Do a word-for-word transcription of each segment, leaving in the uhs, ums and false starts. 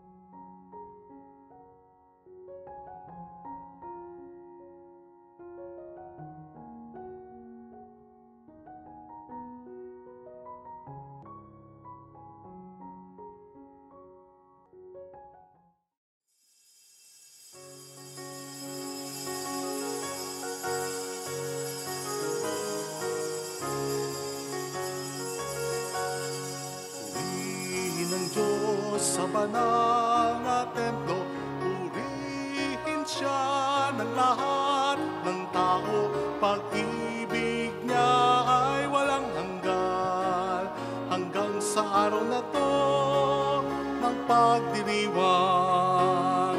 Sa banal na templo, purihin siya ng lahat ng tao. Pag-ibig niya ay walang hanggan, hanggang sa araw na to ng pagdiriwang.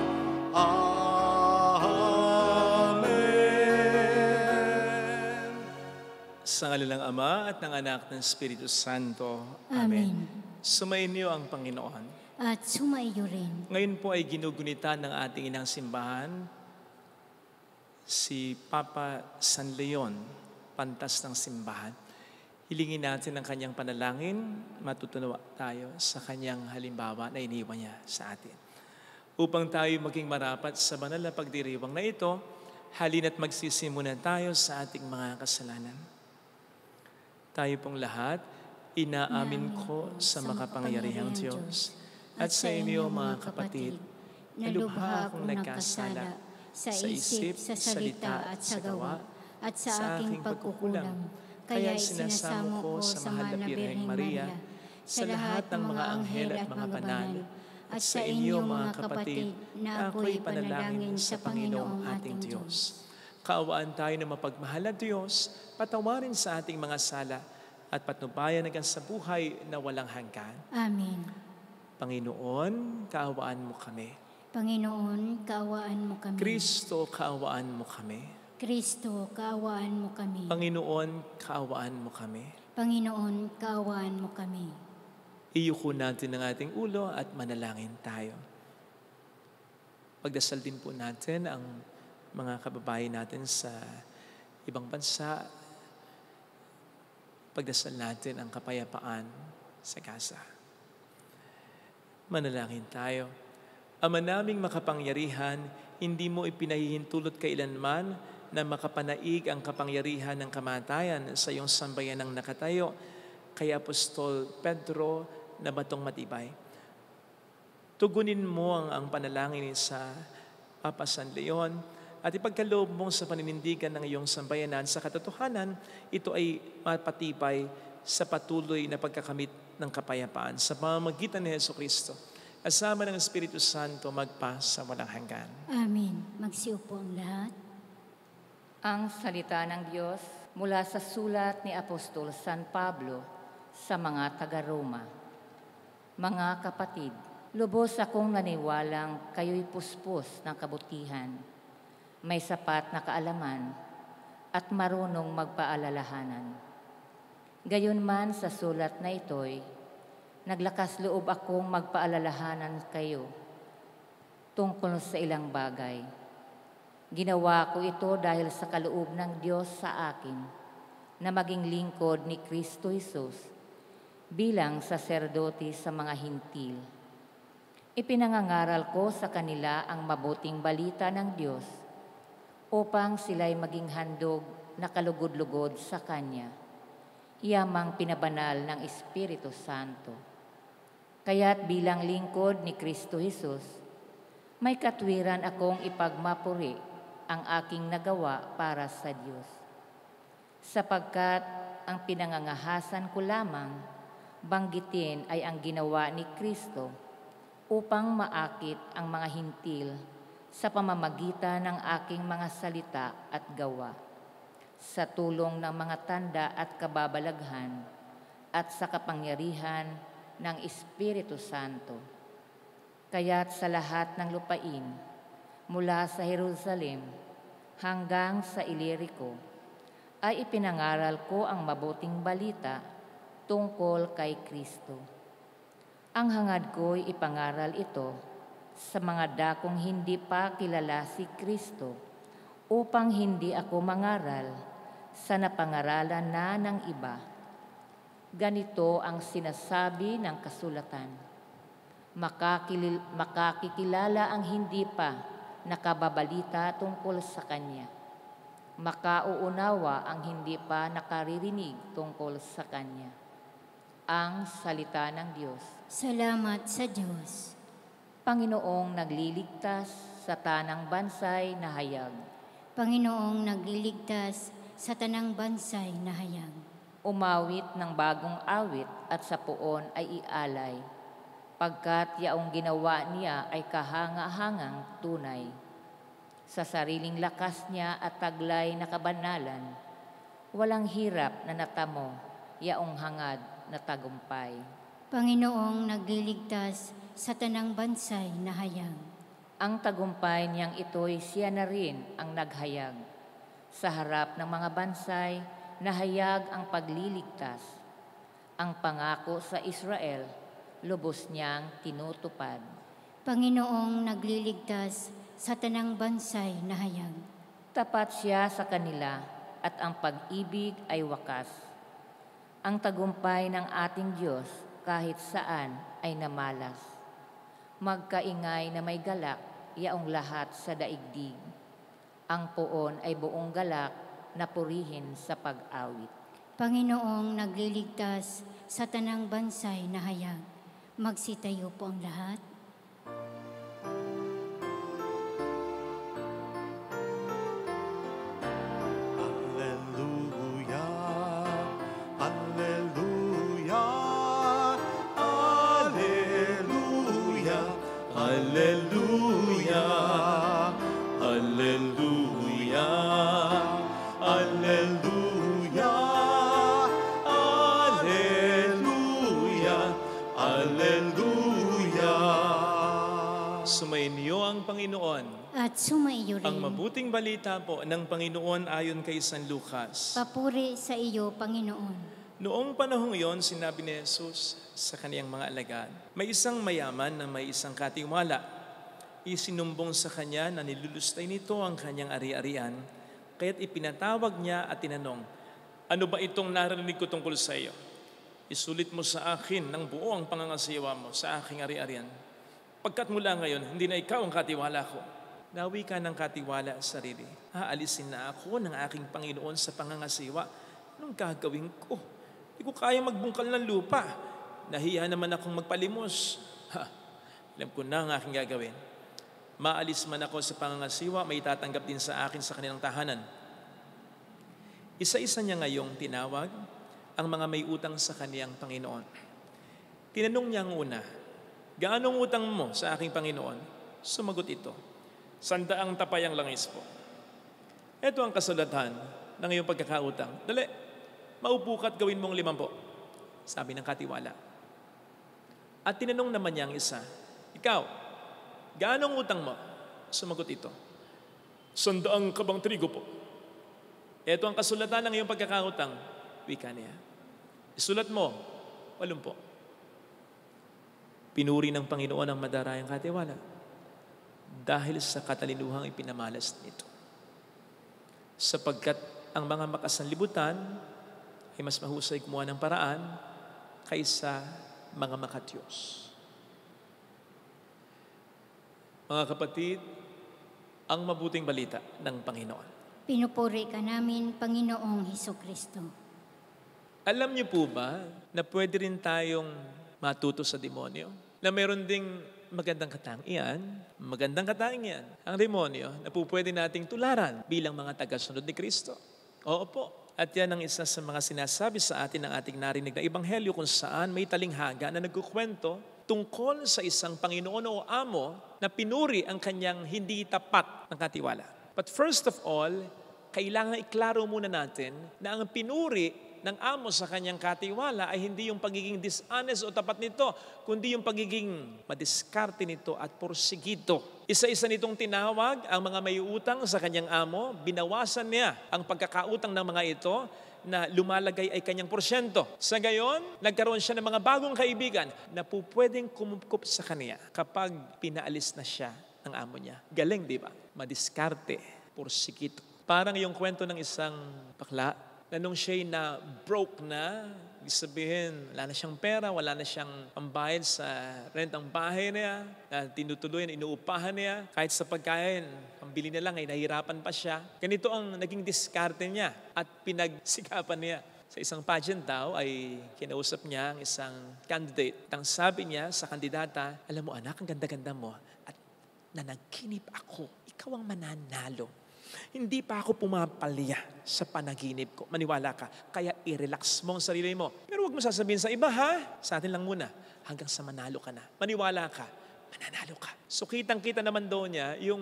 Amen. Sa ngalan ng Ama at ng Anak ng Espiritu Santo. Amen. Amen. Sumainyo ang Panginoon. At sumaiyo rin. Ngayon po ay ginugunitan ng ating inang simbahan si Papa San Leon, pantas ng simbahan. Hilingin natin ang kanyang panalangin, matutunawa tayo sa kanyang halimbawa na iniwan niya sa atin. Upang tayo maging marapat sa banal na pagdiriwang na ito, halina't magsisimulan tayo sa ating mga kasalanan. Tayo pong lahat, inaamin ko sa makapangyarihang Diyos at sa inyo mga kapatid, na lubha akong nagkasala sa isip, sa salita at sa gawa, at sa aking pagkukulang. Kaya sinasamo ko sa mahal na Birheng Maria, sa lahat ng mga anghel at mga banal, at sa inyo mga kapatid, na ako'y panalangin sa Panginoong ating Diyos. Kaawaan tayo ng mapagmahal na Diyos, patawarin sa ating mga sala, at patnubayan hanggang sa buhay na walang hanggan. Amen. Panginoon, kaawaan mo kami. Panginoon, kaawaan mo kami. Kristo, kaawaan mo kami. Kristo, kaawaan mo kami. Panginoon, kaawaan mo kami. Panginoon, kaawaan mo kami. Iyuko natin ang ating ulo at manalangin tayo. Pagdasal din po natin ang mga kababayan natin sa ibang bansa. Pagdasal natin ang kapayapaan sa Gaza. Manalangin tayo. Ama naming makapangyarihan, hindi mo ipinahihintulot kailanman na makapanaig ang kapangyarihan ng kamatayan sa iyong sambayanang nakatayo kay Apostol Pedro na batong matibay. Tugunin mo ang, ang panalangin sa Papa San Leon at ipagkaloob mo sa paninindigan ng iyong sambayanan sa katotohanan, ito ay mapatibay sa patuloy na pagkakamit ng kapayapaan sa pamamagitan ni Jesucristo. Kasama ng Espiritu Santo magpa sa walang hanggan. Amen. Magsiupo ang lahat. Ang salita ng Diyos mula sa sulat ni Apostol San Pablo sa mga taga-Roma. Mga kapatid, lubos akong naniwalang kayo'y puspos ng kabutihan, may sapat na kaalaman at marunong magpaalalahanan. Gayunman sa sulat na ito'y, naglakas loob akong magpaalalahanan kayo tungkol sa ilang bagay. Ginawa ko ito dahil sa kaloob ng Diyos sa akin na maging lingkod ni Kristo Jesus bilang saserdote sa mga hintil. Ipinangangaral ko sa kanila ang mabuting balita ng Diyos upang sila'y maging handog na kalugod-lugod sa Kanya, yamang pinabanal ng Espiritu Santo. Kaya't bilang lingkod ni Kristo Jesus, may katwiran akong ipagmapuri ang aking nagawa para sa Diyos. Sapagkat ang pinangangahasan ko lamang banggitin ay ang ginawa ni Kristo upang maakit ang mga hintil sa pamamagitan ng aking mga salita at gawa, sa tulong ng mga tanda at kababalaghan at sa kapangyarihan ng Espiritu Santo. Kaya't sa lahat ng lupain, mula sa Jerusalem hanggang sa Ilirico, ay ipinangaral ko ang mabuting balita tungkol kay Kristo. Ang hangad ko'y ipangaral ito sa mga dakong hindi pa kilala si Kristo, upang hindi ako mangaral sa napangaralan na ng iba. Ganito ang sinasabi ng kasulatan. Makakilil, makakikilala ang hindi pa nakababalita tungkol sa Kanya. Makauunawa ang hindi pa nakaririnig tungkol sa Kanya. Ang salita ng Diyos. Salamat sa Diyos. Panginoong nagliligtas sa tanang bansay na hayag. Panginoong nagliligtas sa tanang bansay na hayag. Umawit ng bagong awit at sa puon ay ialay, pagkat yaong ginawa niya ay kahanga-hangang tunay. Sa sariling lakas niya at taglay na kabanalan, walang hirap na natamo, yaong hangad na tagumpay. Panginoong nagliligtas sa tanang bansay na hayag. Ang tagumpay niyang ito'y siya na rin ang naghayag. Sa harap ng mga bansay, nahayag ang pagliligtas. Ang pangako sa Israel, lubos niyang tinutupad. Panginoong nagliligtas sa tanang bansay na hayag. Tapat siya sa kanila at ang pag-ibig ay wakas. Ang tagumpay ng ating Diyos kahit saan ay namalas. Magkaingay na may galak, yaong lahat sa daigdig. Ang puon ay buong galak na purihin sa pag-awit. Panginoong nagliligtas sa tanang bansay na hayag. Magsitayo po ang lahat. Alleluia, Alleluia, Alleluia, Alleluia, Alleluia, Alleluia, Alleluia, Alleluia. Sumainyo ang Panginoon. At sumaiyo rin. Ang mabuting balita po ng Panginoon ayon kay San Lucas. Papuri sa iyo, Panginoon. Noong panahong iyon, sinabi ni Jesus sa kaniyang mga alagad, may isang mayaman na may isang katiwala. Isinumbong sa kanya na nilulustay nito ang kanyang ari-arian, kaya't ipinatawag niya at tinanong, ano ba itong narinig ko tungkol sa iyo? Isulit mo sa akin ng buo ang pangangasiwa mo sa aking ari-arian. Pagkat mula ngayon, hindi na ikaw ang katiwala ko. Nawi ka ng katiwala sa sarili. Haalisin na ako ng aking Panginoon sa pangangasiwa. Anong gagawin ko? Hindi ko kaya magbungkal ng lupa. Nahiya naman akong magpalimos. Ha, alam ko na ang aking gagawin. Maalis man ako sa pangangasiwa, may tatanggap din sa akin sa kanilang tahanan. Isa-isa niya ngayong tinawag ang mga may utang sa kaniyang Panginoon. Tinanong niya ang una, gaanong utang mo sa aking Panginoon? Sumagot ito, sandaang tapayang langis po. Ito ang kasulatan ng iyong pagkakautang. Dali, maupo ka't gawin mong limampo, sabi ng katiwala. At tinanong naman niya ang isa, ikaw, gaanong utang mo? Sumagot ito, sandaang kabang trigo po. Ito ang kasulatan ng iyong pagkakautang, wika niya. Isulat mo, walumpo. Pinuri ng Panginoon ang madarayang katiwala dahil sa katalinuhang ipinamalas nito. Sapagkat ang mga makasanlibutan ay mas mahusay kumuha ng paraan kaysa mga makatiyos. Mga kapatid, ang mabuting balita ng Panginoon. Pinupuri ka namin, Panginoong Hesukristo. Alam niyo po ba na pwede rin tayong matuto sa demonyo? Na meron ding magandang katangian, magandang katangian ang demonyo na po pwede nating tularan bilang mga tagasunod ni Kristo. Oo po. At yan ang isa sa mga sinasabi sa atin ng ating narinig na ebanghelyo kung saan may talinghaga na nagkukwento tungkol sa isang Panginoon o amo na pinuri ang kanyang hindi tapat ng katiwala. But first of all, kailangan iklaro muna natin na ang pinuri ng amo sa kanyang katiwala ay hindi yung pagiging dishonest o tapat nito, kundi yung pagiging madiskarte nito at porsigido. Isa-isa nitong tinawag ang mga may utang sa kanyang amo, binawasan niya ang pagkakautang ng mga ito na lumalagay ay kanyang porsyento. Sa gayon, nagkaroon siya ng mga bagong kaibigan na po pwedeng kumupkup sa kanya kapag pinaalis na siya ng amo niya. Galing, di ba? Madiskarte, porsigido. Parang yung kwento ng isang bakla na nung siya'y na broke na, Ibig sabihin, wala na siyang pera, wala na siyang pambayad sa rentang bahay niya, na tinutuloy, inuupahan niya. Kahit sa pagkain, pambili na lang ay nahihirapan pa siya. Ganito ang naging diskarte niya at pinagsikapan niya. Sa isang pageant daw ay kinausap niya ang isang candidate. Ang sabi niya sa kandidata, alam mo anak, ang ganda-ganda mo at nanaginip ako, ikaw ang mananalo. Hindi pa ako pumapalya sa panaginip ko. Maniwala ka. Kaya i-relax mo ang sarili mo. Pero huwag mo sasabihin sa iba, ha? Sa atin lang muna. Hanggang sa manalo ka na. Maniwala ka. Mananalo ka. So kitang-kita naman doon niya yung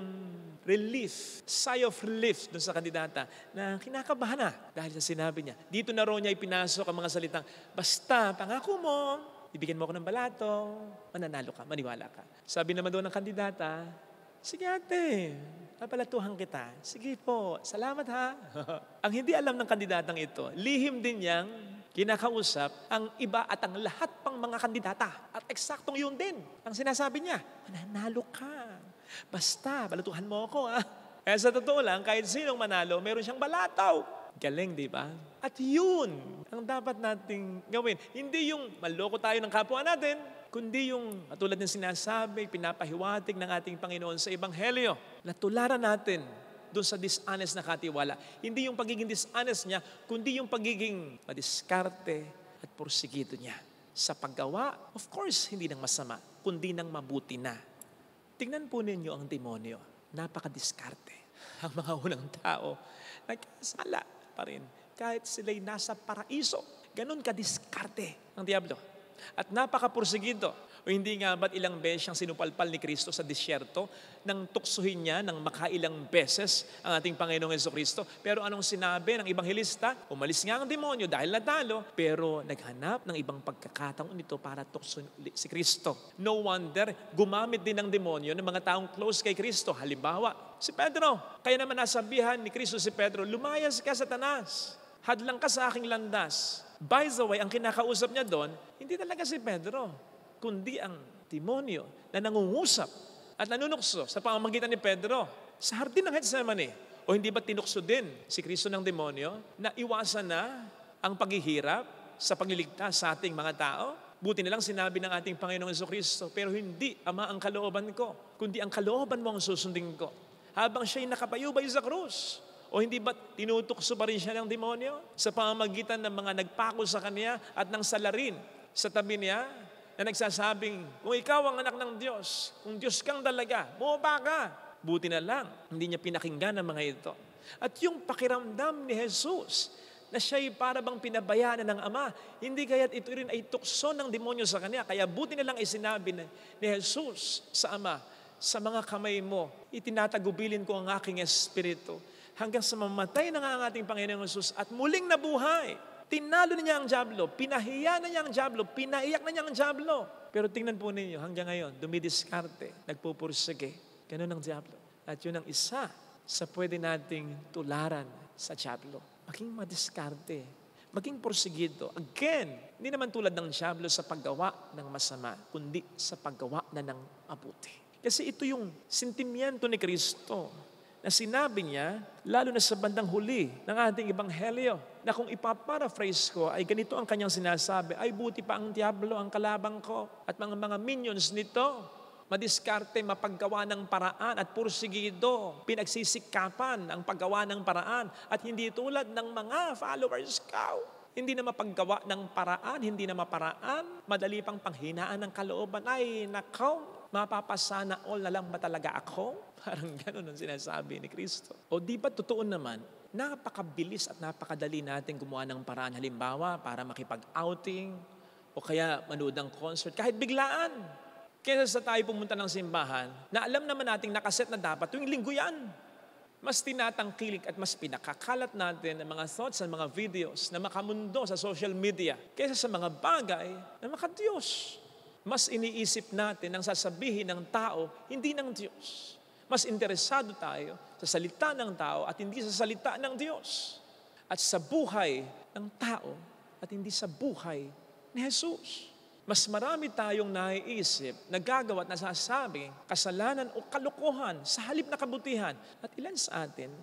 relief, sigh of relief doon sa kandidata na kinakabahan na dahil sa sinabi niya. Dito na raw niya ipinasok ang mga salitang, basta pangako mo, ibigyan mo ako ng balato, mananalo ka, maniwala ka. Sabi naman doon ng kandidata, sige ate, papalatuhan kita. Sige po, salamat ha. Ang hindi alam ng kandidatang ito, lihim din niyang kinakausap ang iba at ang lahat pang mga kandidata. At eksaktong yun din ang sinasabi niya. Mananalo ka. Basta, balatuhan mo ako ha. Kaya sa totoo lang, kahit sinong manalo, meron siyang balataw. Galing, di ba? At yun ang dapat nating gawin. Hindi yung maloko tayo ng kapwa natin, kundi yung katulad ng sinasabi, pinapahiwatig ng ating Panginoon sa Ebanghelyo. Natularan natin doon sa dishonest na katiwala. Hindi yung pagiging dishonest niya, kundi yung pagiging madiskarte at porsigido niya. Sa paggawa, of course, hindi nang masama, kundi nang mabuti na. Tingnan po ninyo ang demonyo. Napakadiskarte. Ang mga unang tao, nagkasala pa rin. Kahit sila'y nasa paraiso. Ganon kadiskarte ang Diablo. At napaka-porsigido. O hindi nga ba't ilang beses siyang sinupalpal ni Kristo sa disyerto nang tuksuhin niya ng makailang beses ang ating Panginoong Jesucristo. Pero anong sinabi ng Ebanghelista? Umalis nga ang demonyo dahil natalo, pero naghanap ng ibang pagkakataon nito para tuksuhin si Kristo. No wonder, gumamit din ng demonyo ng mga taong close kay Kristo. Halimbawa, si Pedro. Kaya naman nasabihan ni Kristo si Pedro, lumayas ka, Satanas. Hadlang ka sa aking landas. By the way, ang kinakausap niya doon, hindi talaga si Pedro, kundi ang demonyo na nangungusap at nanunukso sa pamamagitan ni Pedro sa hardin ng Getsemani. O hindi ba tinukso din si Kristo ng demonyo na iwasan na ang paghihirap sa pagliligtas sa ating mga tao? Buti na lang sinabi ng ating Panginoong Jesucristo, pero hindi, Ama, ang kalooban ko, kundi ang kalooban mo ang susundin ko. Habang siya'y nakapayubay sa krus. O hindi ba tinutukso pa rin siya ng demonyo sa pamamagitan ng mga nagpako sa kanya at ng salarin sa tabi niya na nagsasabing, kung ikaw ang anak ng Diyos, kung Diyos kang talaga, bumaba ka. Buti na lang, hindi niya pinakinggan ang mga ito. At yung pakiramdam ni Jesus, na siya'y para bang pinabayaan ng Ama, hindi kaya't ito rin ay tukso ng demonyo sa kanya. Kaya buti na lang ay sinabi ni Jesus sa Ama, sa mga kamay mo, itinatagubilin ko ang aking espiritu hanggang sa mamatay na nga ang ating Panginoong Jesus at muling nabuhay. Tinalo na niya ang Diablo, pinahiya na niya ang Diablo, pinaiyak na niya ang Diablo. Pero tingnan po ninyo, hanggang ngayon, dumidiskarte, nagpupursige. Ganun ang Diablo. At yun ang isa sa pwede nating tularan sa Diablo. Maging madiskarte, maging porsigido. Again, hindi naman tulad ng Diablo sa paggawa ng masama, kundi sa paggawa na ng mabuti. Kasi ito yung sentimiento ni Kristo na sinabi niya, lalo na sa bandang huli ng ating Ebanghelyo, na kung ipaparaphrase ko, ay ganito ang kanyang sinasabi, ay buti pa ang Diablo ang kalabang ko at mga mga minions nito, madiskarte, mapaggawa ng paraan at pursigido, pinagsisikapan ang paggawa ng paraan at hindi tulad ng mga followers ko. Hindi na mapaggawa ng paraan, hindi na maparaan, madali pang panghinaan ng kalooban, ay nakaw, mapapasana all na lang ba talaga ako? Parang gano'n ang sinasabi ni Kristo. O di ba totoo naman, napakabilis at napakadali natin gumawa ng paraan. Halimbawa, para makipag-outing o kaya manood ng concert, kahit biglaan. Kaysa sa tayo pumunta ng simbahan, na alam naman nating nakaset na dapat tuwing linggo yan. Mas tinatangkilik at mas pinakakalat natin ang mga thoughts at mga videos na makamundo sa social media kaysa sa mga bagay na makadiyos. Mas iniisip natin ang sasabihin ng tao, hindi ng Diyos. Mas interesado tayo sa salita ng tao at hindi sa salita ng Diyos. At sa buhay ng tao at hindi sa buhay ni Jesus. Mas marami tayong naiisip, nagagawa at nasasabi, kasalanan o kalokohan sa halip na kabutihan. At ilan sa atin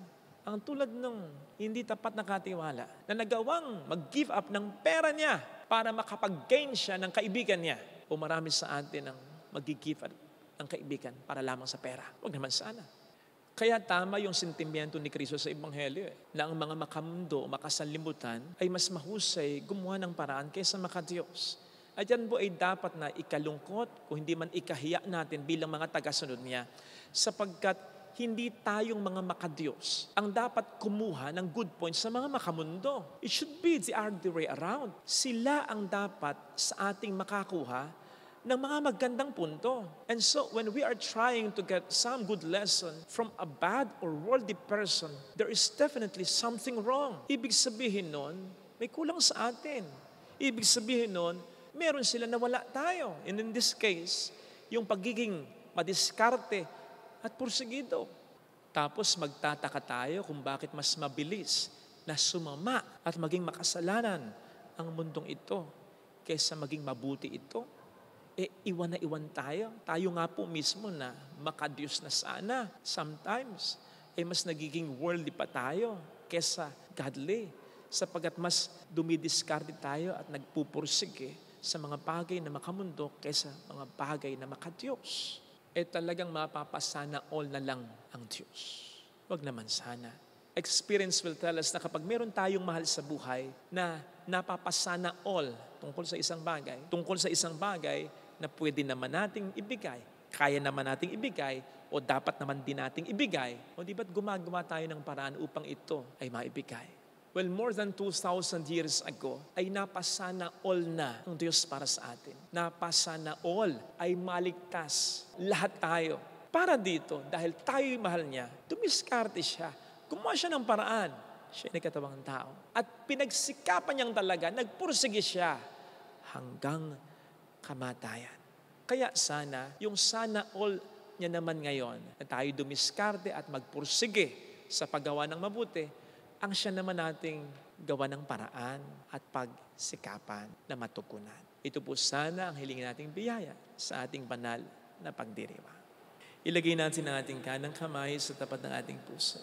Ang tulad nung hindi tapat na katiwala na nagawang mag-give up ng pera niya para makapag-gain siya ng kaibigan niya. O marami sa atin ang mag-give up ng kaibigan para lamang sa pera. Huwag naman sana. Kaya tama yung sentimiento ni Kristo sa Ebanghelyo eh, na ang mga makamundo o makasalimutan ay mas mahusay gumawa ng paraan kaysa makadiyos. At yan po ay dapat na ikalungkot, kung hindi man ikahiya natin bilang mga tagasunod niya, sapagkat hindi tayong mga makadiyos ang dapat kumuha ng good points sa mga makamundo. It should be the other way around. Sila ang dapat sa ating makakuha ng mga magandang punto. And so, when we are trying to get some good lesson from a bad or worldly person, there is definitely something wrong. Ibig sabihin nun, may kulang sa atin. Ibig sabihin nun, meron sila na wala tayo. And in this case, yung pagiging madiskarte at porsigido. Tapos magtataka tayo kung bakit mas mabilis na sumama at maging makasalanan ang mundong ito kaysa maging mabuti ito. Eh, iwan na iwan tayo. Tayo nga po mismo na makadiyos na sana. Sometimes, eh mas nagiging worldly pa tayo kesa godly. Sapagat mas dumidiskarte tayo at nagpupursige sa mga bagay na makamundo kesa mga bagay na makadiyos. Eh talagang mapapasana all na lang ang Diyos. Wag naman sana. Experience will tell us na kapag meron tayong mahal sa buhay na napapasana all tungkol sa isang bagay, tungkol sa isang bagay na pwede naman nating ibigay, kaya naman nating ibigay, o dapat naman din nating ibigay, o di ba't gumagawa tayo ng paraan upang ito ay maibigay? Well, more than two thousand years ago, ay napasana all na ang Diyos para sa atin. Napasana all ay maligtas. Lahat tayo. Para dito, dahil tayo'y mahal niya, dumiskarte siya. Gumawa siya ng paraan. Siya ay nagkatawang tao. At pinagsikapan niyang talaga, nagpursige siya hanggang kamatayan. Kaya sana, yung sana all niya naman ngayon, na tayo dumiskarte at magpursige sa paggawa ng mabuti, ang siya naman nating gawa ng paraan at pagsikapan na matukunan. Ito po sana ang hilingin nating biyaya sa ating banal na pagdiriwang. Ilagay natin ang ating kanang kamay sa tapat ng ating puso.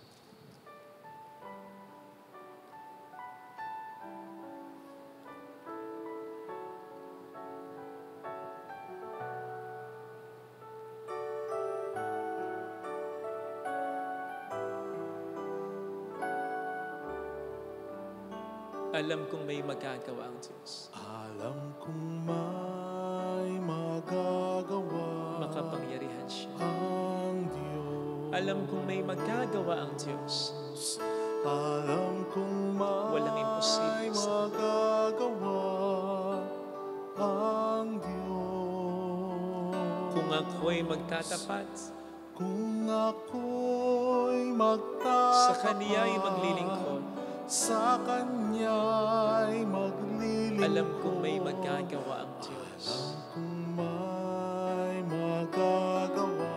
Alam kong may magagawa ang Diyos. Alam kong may magagawa Makapangyarihan siya. ang Diyos. Alam kong may magagawa ang Diyos. Alam kong may Walang imposible sa magagawa ang Diyos. Kung ako'y magtatapat, Kung ako'y magtatapat sa Kaniya'y maglilingkod, sa Kanya'y maglilingkod. alam kong may magagawa ang Diyos. Kung may magagawa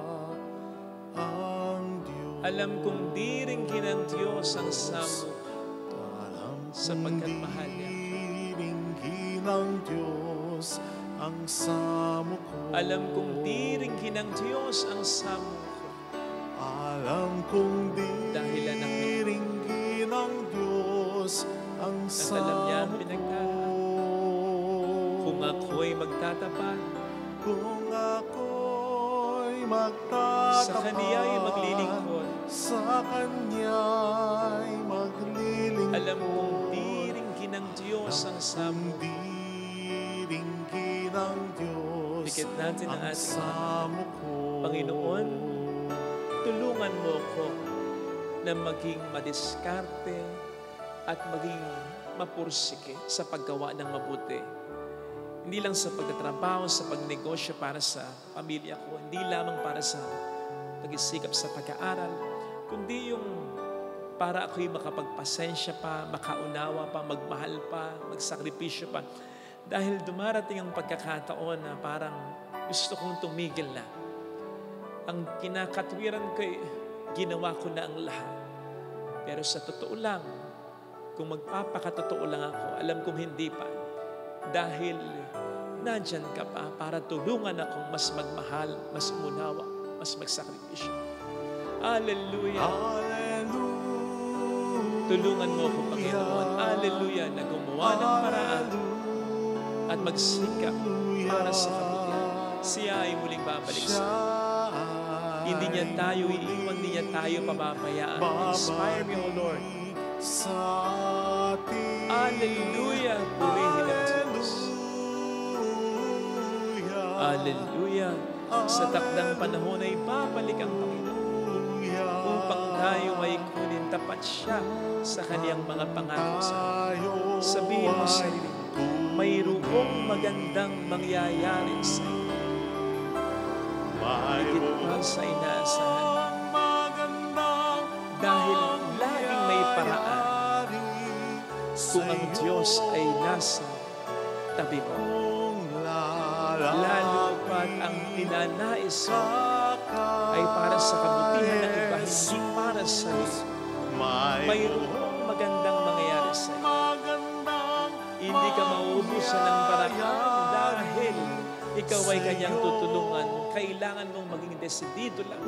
ang Diyos. Alam kong di rin ng Diyos ang samo Alam sapagkat mahal niya. diringgin ng Diyos ang samo ko. Alam kong di rin ng Diyos ang samo ko. Alam kong Dahilan ng diringgin ng Diyos ang At alam niya ang samo pinagdaraan. ko. Kung ako'y magtatapat, Kung ako'y magtatapat sa Kaniya'y maglilingkod, sa Kanya'y maglilingkod. alam kong di rin ng Diyos ang samo. Ang diringgin ng Diyos Dikit natin ang ang ating samo ko. Panginoon, tulungan mo ko na maging madiskarte at maging mapursige sa paggawa ng mabuti. Hindi lang sa pagtatrabaho, sa pagnegosyo para sa pamilya ko, hindi lamang para sa pag-isikap sa pag-aaral, kundi yung para ako'y makapagpasensya pa, makaunawa pa, magmahal pa, magsakripisyo pa. Dahil dumarating ang pagkakataon na parang gusto kong tumigil na. Ang kinakatwiran ko'y ginawa ko na ang lahat. Pero sa totoo lang, kung magpapakatotoo lang ako, alam kong hindi pa. Dahil nandyan ka pa para tulungan akong mas magmahal, mas umunawa, mas magsakripisyo. Hallelujah! Hallelujah! Tulungan mo ako, Panginoon. Hallelujah, na gumawa ng paraan at magsikap para sa kabutihan. Siya ay muling babalik sa atin. Hindi niya tayo iiwan, hindi niya tayo pababayaan. Inspire me, O Lord. Hallelujah, purihin ang Diyos. Hallelujah. Sa takdang panahon ay babalik ang Panginoon upang tayo ay kunin tapat siya sa kaniyang mga pangako sa atin. Sabihin mo sa sarili mo, mayroong magandang mangyayari sa iyo. Higit pa sa inaasahan. Dahil laging may paraan kung ang Diyos ay nasa tabi mo. Lalo pat ang ninanais mo ay para sa kabutihan ng iba, hindi para sa iyo. Mayroong magandang mangyayari sa iyo. Hindi ka mauubusan ng paraan dahil ikaw ay kanyang tutulungan. Kailangan mong maging desidido lang.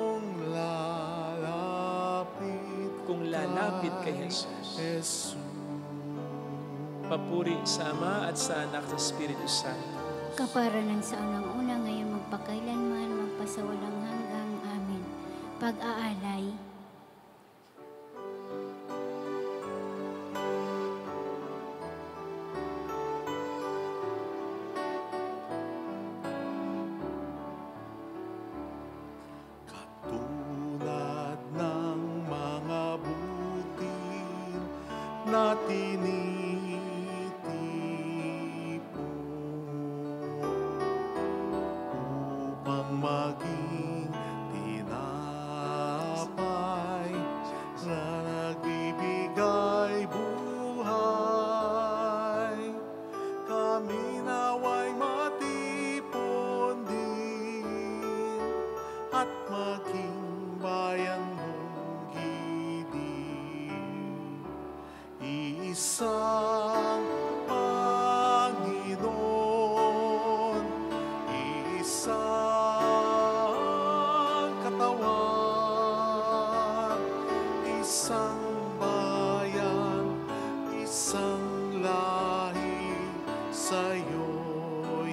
Kung lalapit kay Jesus. Papuri sa Ama at sa Anak at sa Espiritu Santo. Kaparanan sa unang-una, ngayon magpakailanman, magpasawalang hanggang. Amen. Pag-aalay. Katulad ng mga butil na tinitipon upang maging tinapay na nagbibigay buhay, kami naway matipon din at maging bayan mong giliw. Iisang Panginoon, iisang katawan, isang bayan, isang lahi, sa'yo'y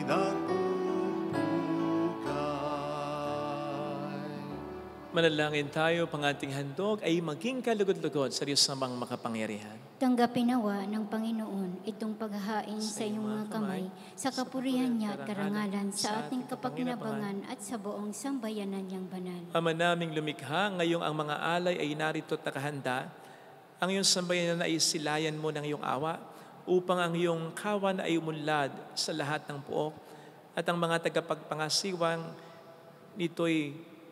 nagpupugay. Manalangin tayo, pang ating handog ay maging kalugod-lugod sa Diyos namang makapangyarihan. Tanggapin nawa ng Panginoon itong paghahain sa iyong mga kamay, sa kapurihan niya at karangalan, sa ating kapakinabangan at sa buong sambayanan niyang banal. Ama naming lumikha, ngayong ang mga alay ay narito at nakahanda, ang iyong sambayanan ay silayan mo ng iyong awa, upang ang iyong kawan ay umunlad sa lahat ng puok, at ang mga tagapagpangasiwang nito'y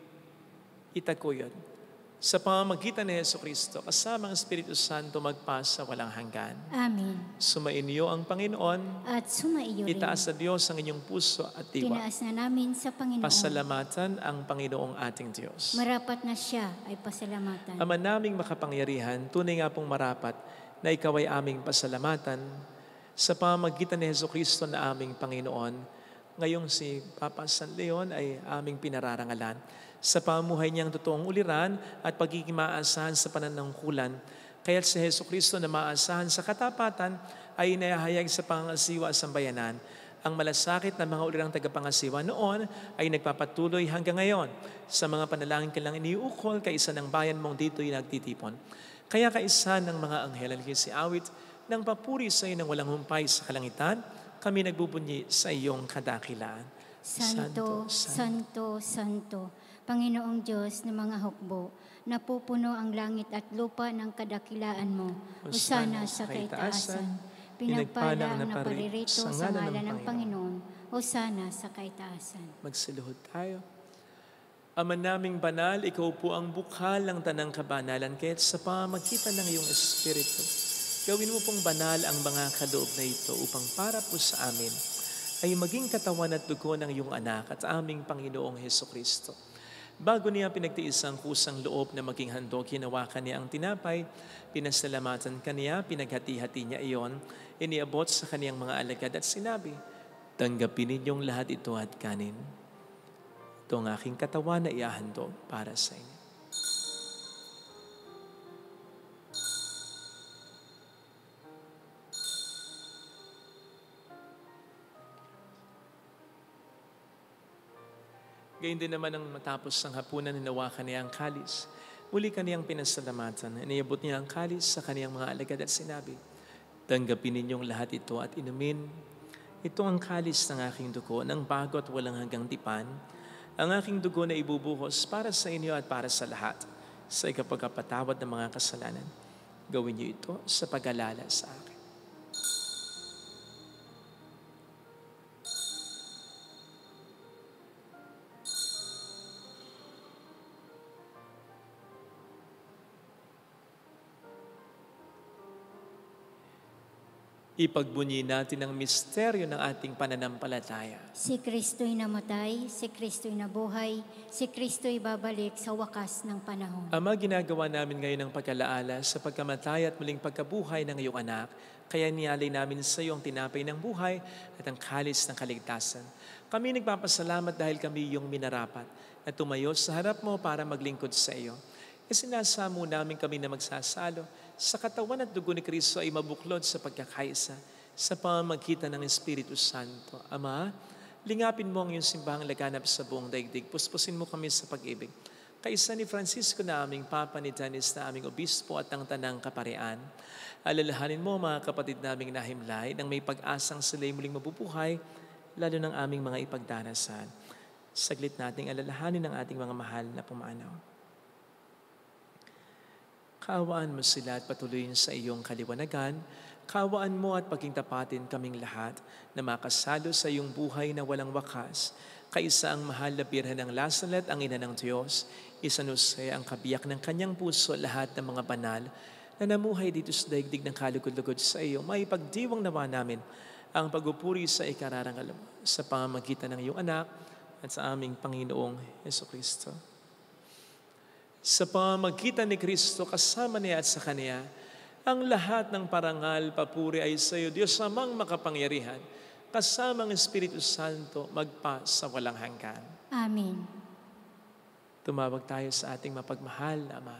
itaguyod. Sa pamamagitan ni Jesucristo, kasama ang Espiritu Santo magpasa walang hanggan. Amen. Sumainyo ang Panginoon, At sumaiyo rin. itaas sa Diyos ang inyong puso at diwa. Tinaas na namin sa Panginoon. Pasalamatan ang Panginoong ating Diyos. Marapat na siya ay pasalamatan. Ama naming makapangyarihan, tunay nga pong marapat na ikaw ay aming pasalamatan sa pamamagitan ni Jesucristo na aming Panginoon. Ngayong si Papa San Leon ay aming pinararangalan sa pamuhay niyang totoong uliran at pagiging maasahan sa pananangkulan. Kaya't si Jesucristo na maasahan sa katapatan ay inahayag sa pangasiwa sa sambayanan. Ang malasakit na mga ulirang tagapangasiwa noon ay nagpapatuloy hanggang ngayon sa mga panalangin kailang iniukol kaisa ng bayan mong dito'y nagtitipon. Kaya kaisa ng mga anghel ang si awit ng papuri sa iyo ng walang humpay sa kalangitan, kami nagbubunyi sa iyong kadakilaan. Santo, Santo, Santo, Panginoong Diyos ng mga hukbo, napupuno ang langit at lupa ng kadakilaan mo. Hosana sa kaitaasan. Pinagpala ang naparirito sa ngalan ng Panginoon. Hosana sa kaitaasan. Magsiluhod tayo. Ama naming banal, ikaw po ang bukal ng tanang kabanalan, kaya't sa pamamagitan ng iyong Espiritu, gawin mo pong banal ang mga kaloob na ito upang para po sa amin ay maging katawan at dugo ng iyong anak at aming Panginoong Hesukristo. Bago niya pinagtiis ang kusang loob na maging handog, hinawakan niya ang tinapay, pinasalamatan kaniya, pinaghati-hati niya iyon, iniabot sa kaniyang mga alagad at sinabi, tanggapin ninyong lahat ito at kanin. Ito ang aking katawan na iahandog para sa inyo. Gayun din naman ang matapos ng hapunan, hinawakan niya ang kalis. Muli kaniyang pinasalamatan. Iniabot niya ang kalis sa kaniyang mga alagad at sinabi, tanggapin ninyong lahat ito at inumin. Ito ang kalis ng aking dugo, ng bago at walang hanggang tipan. Ang aking dugo na ibubuhos para sa inyo at para sa lahat, sa ikapagpatawad ng mga kasalanan. Gawin niyo ito sa pag-alala sa akin. Ipagbunyi natin ang misteryo ng ating pananampalataya. Si Kristo'y namatay, si Kristo'y nabuhay, si Kristo'y babalik sa wakas ng panahon. Ama, ginagawa namin ngayon ang pag-alaala sa pagkamatay at muling pagkabuhay ng iyong anak, kaya niyalay namin sa iyo ang tinapay ng buhay at ang kalis ng kaligtasan. Kami nagpapasalamat dahil kami iyong minarapat na tumayo sa harap mo para maglingkod sa iyo. Isinasamo namin kami na magsasalo sa katawan at dugo ni Kristo ay mabuklod sa pagkakaisa sa pamamagitan ng Espiritu Santo. Ama, lingapin mo ang iyong simbahang laganap sa buong daigdig. Puspusin mo kami sa pag-ibig. Kaisa ni Francisco na aming Papa, ni Janis na aming Obispo at ng Tanang Kaparian. Alalahanin mo mga kapatid naming nahimlay nang may pag-asang sila'y muling mabubuhay, lalo ng aming mga ipagdarasan. Saglit nating alalahanin ang ating mga mahal na pumanaw. Kaawaan mo sila at patuloyin sa iyong kaliwanagan. Kaawaan mo at pagkingtapatin kaming lahat na makasalo sa iyong buhay na walang wakas. Kaisa ang mahal na Birhen ng Lasalet, ang ina ng Diyos. Isanusay ang kabiyak ng kanyang puso lahat ng mga banal na namuhay dito sa daigdig ng kalugod-lugod sa iyo. May pagdiwang nawa namin ang pagupuri sa ikararangal sa pamamagitan ng iyong anak at sa aming Panginoong Jesucristo. Sa pamamagitan ni Kristo, kasama niya at sa Kanya, ang lahat ng parangal, papuri ay sa iyo, Diyos amang makapangyarihan, kasama ang Espiritu Santo, magpa sa walang hanggan. Amen. Tumawag tayo sa ating mapagmahal na Ama.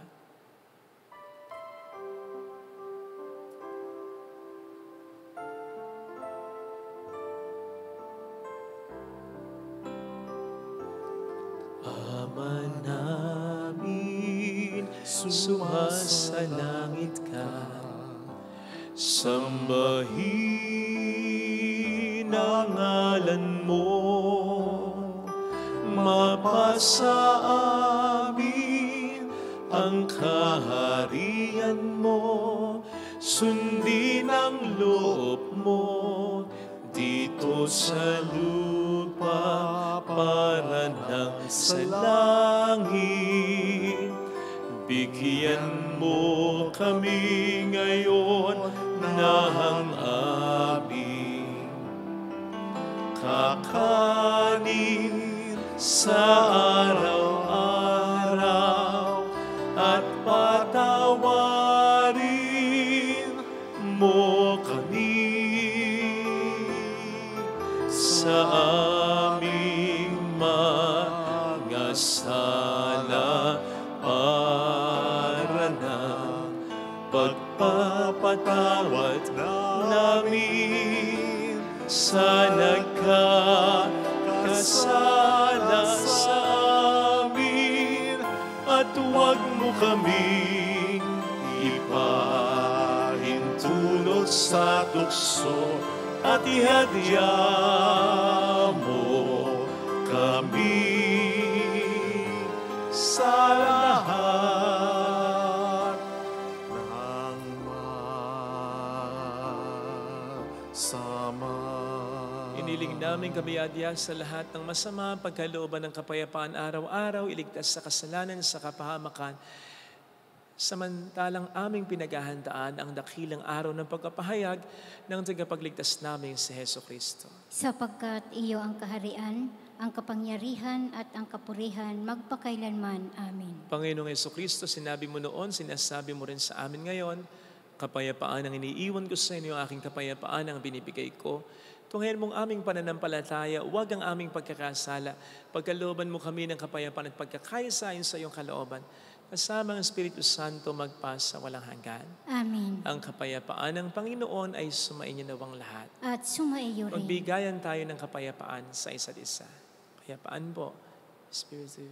Ama namin, sumasalangit ka, sambahin ang ngalan mo, mapasa amin ang kaharian mo, sundin ang loob mo dito sa lupa para nang sa langit. Bigyan mo kami ngayon ng aming kakanin sa araw-araw at patawarin mo kami sa aming mga sala para na pagpapatawad namin sa nagkakasala sa amin at huwag mo kaming ipahintulot sa tukso at ihadya mo kami sa lahat ng masama. Iniling namin kami adya sa lahat ng masama, pagkalooban ng kapayapaan araw-araw, iligtas sa kasalanan, sa kapahamakan. Samantalang aming pinaghahandaan ang dakilang araw ng pagkapahayag ng tagapagligtas namin si Heso Kristo. Sapagkat iyo ang kaharian, ang kapangyarihan at ang kapurihan magpakailanman. Amen. Panginoong Heso Kristo, sinabi mo noon, sinasabi mo rin sa amin ngayon, kapayapaan ang iniiwan ko sa inyo, aking kapayapaan ang binibigay ko. Tunghayan mong aming pananampalataya, huwag ang aming pagkakasala. Pagkalooban mo kami ng kapayapaan at pagkakaisa-ayon sa iyong kalooban. Kasama ang Espiritu Santo magpas sa walang hanggan. Amen. Ang kapayapaan ng Panginoon ay sumainyo nawang lahat. At sumaiyo rin. Magbigayan tayo ng kapayapaan sa isa't isa. Kapayapaan po Espiritu.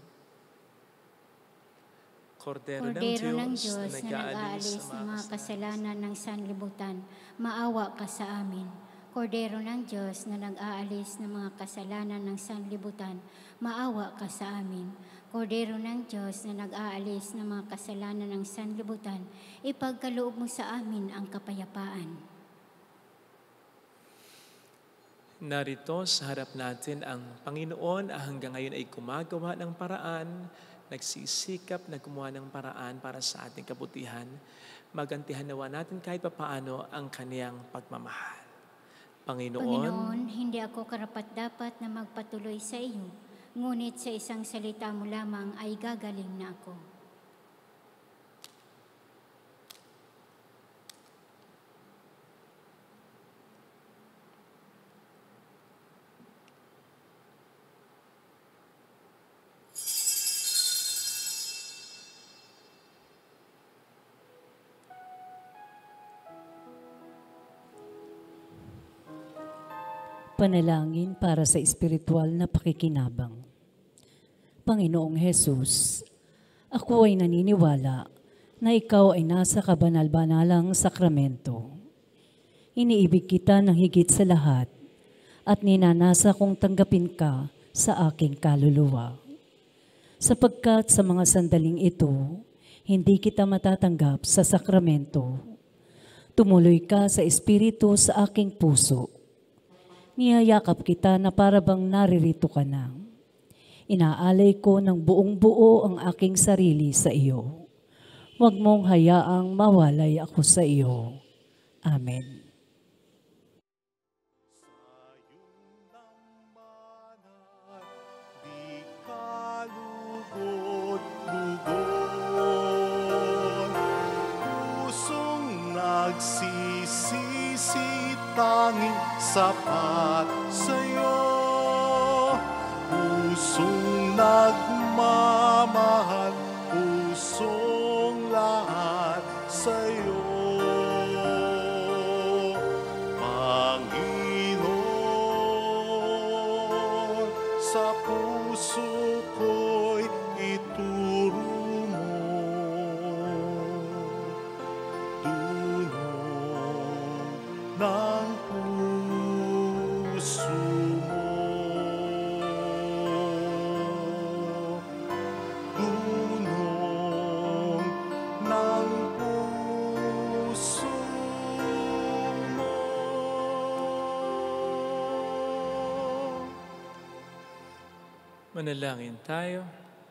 Kordero, Kordero ng ng Diyos, Diyos na nag-aalis ng mga kasalanan ng sanlibutan, maawa ka sa amin. Kordero ng Diyos na nag-aalis ng mga kasalanan ng sanlibutan, maawa ka sa amin. Kordero ng Diyos na nag-aalis ng mga kasalanan ng sanlibutan, ipagkaloob mo sa amin ang kapayapaan. Narito sa harap natin ang Panginoon na hanggang ngayon ay gumagawa ng paraan, nagsisikap na gumawa ng paraan para sa ating kabutihan. Magantihan nawa natin kahit papaano ang kaniyang pagmamahal. Panginoon, Panginoon, hindi ako karapat-dapat na magpatuloy sa iyo, ngunit sa isang salita mo lamang ay gagaling na ako. Panalangin para sa espiritual na pakikinabang. Panginoong Hesus, ako ay naniniwala na ikaw ay nasa kabanal-banalang sakramento. Iniibig kita ng higit sa lahat at ninanasa kong tanggapin ka sa aking kaluluwa. Sapagkat sa mga sandaling ito, hindi kita matatanggap sa sakramento. Tumuloy ka sa espiritu sa aking puso. Niyayakap kita na para bang naririto ka na. Inaalay ko ng buong buo ang aking sarili sa iyo. Huwag mong hayaang mawalay ako sa iyo. Amen. Di kalugod-lugod, pusong nagsisisi, tanging sapat sa'yo. Pusong nagmamahal, pusong lahat sa'yo. Panginoon, sa puso ko'y ituro mo. Dunong ng puso mo. Dunong ng puso mo. manalangin tayo.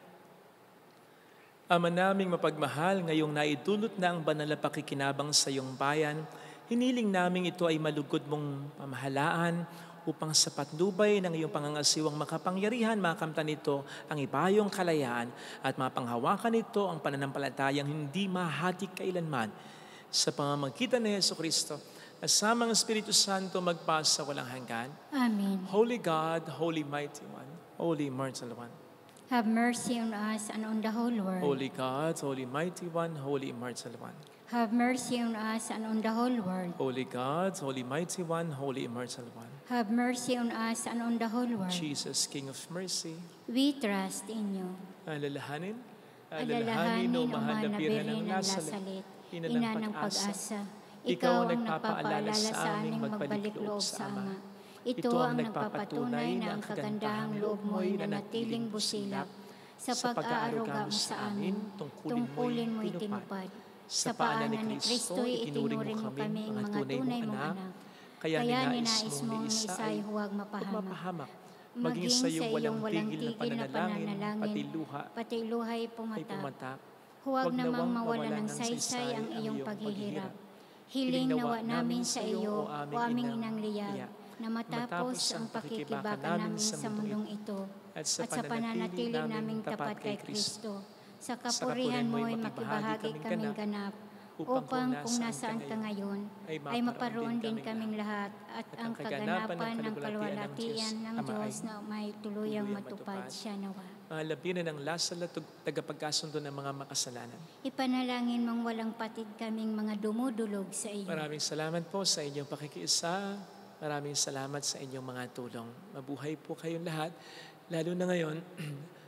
Ama naming mapagmahal, ngayong naidulot na ang banal na pakikinabang sa iyong bayan, hiniling naming ito ay malugod mong pamahalaan upang sa patnubay ng iyong pangangasiwang makapangyarihan, makamtan nito ang ibayong kalayaan at mapanghawakan nito ang pananampalatayang hindi mahatik kailanman. Sa pamamagitan ni Jesucristo, kasama ang Espiritu Santo magpasa walang hanggan. Amen. Holy God, Holy Mighty One, Holy Immortal One. Have mercy on us and on the whole world. Holy God, Holy Mighty One, Holy Immortal One. Have mercy on us and on the whole world. Holy God, Holy Mighty One, Holy Immortal One. Have mercy on us and on the whole world. Jesus, King of Mercy, We trust in you. alalahanin, Alalahanin, o O mahal na Birhen ng Nazaret, Nazaret, ina ina ng ng pag-asa. pag-asa. Ikaw ang nagpapaalala sa aming magbalik loob sa Ama. Ito ang nagpapatunay na ang kagandahang loob mo'y nanatiling busilak. Sa pag-aaruga mo sa amin, tungkulin mo'y tinupad. Sa paanan ni Kristo'y itinuring mo kaming mga tunay mong anak. Kaya ninais mong ni Isa'y huwag mapahamak. Maging sa iyong walang tigil na pananalangin, pati luha, pati luha'y ay pumatak. pumatak. Huwag namang mawala ng saysay ang iyong paghihirap. Hiling nawa namin sa iyo, o aming inang liyak, na matapos ang pakikibaka namin sa mundong ito, at sa pananatili naming tapat kay Kristo, sa kapurihan mo'y makibahagi kaming ganap, upang kung nasaan ka ngayon, ay maparoon din kaming lahat, at ang kaganapan ng kalwalatian ng Diyos na may tuluyang matupad siya nawa. Mga labinan ng lasal at tagapagkasundo ng mga makasalanan. Ipanalangin mong walang patid kaming mga dumudulog sa iyo. Maraming salamat po sa inyong pakikiisa. Maraming salamat sa inyong mga tulong. Mabuhay po kayong lahat. Lalo na ngayon,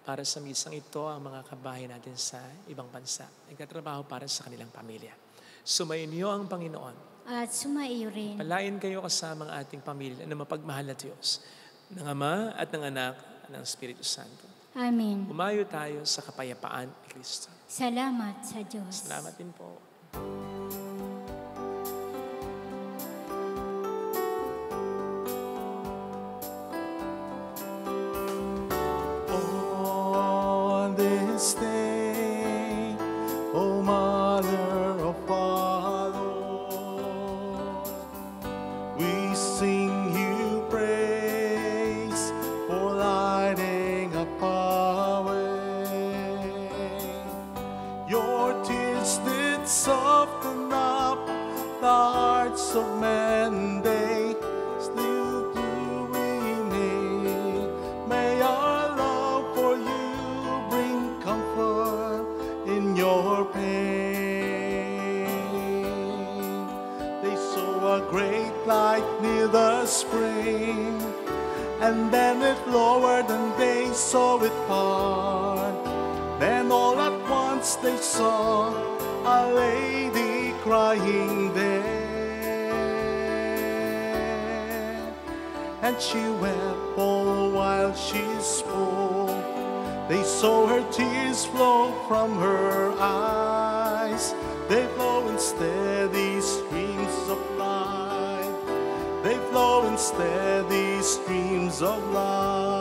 para sa misang ito ang mga kabahay natin sa ibang bansa. Nagtatrabaho para sa kanilang pamilya. Sumainyo ang Panginoon. At sumaiyo rin. Palain kayo kasama ang ating pamilya na mapagmahal na Diyos, ng Ama at ng Anak at ng Espiritu Santo. Amen. Umayo tayo sa kapayapaan ni Kristo. Salamat sa Diyos. Salamat din po. On this day, O Mother of our Lord, we sing you praise for lighting up our way. Your tears did soften up the hearts of men, they still do remain. May our love for you bring comfort in your pain. They saw a great light near the spring, and then it lowered and they saw it part. Then all at once they saw a lady crying there, and she wept all while she spoke. They saw her tears flow from her eyes. They flow in steady streams of light. They flow in steady streams of light.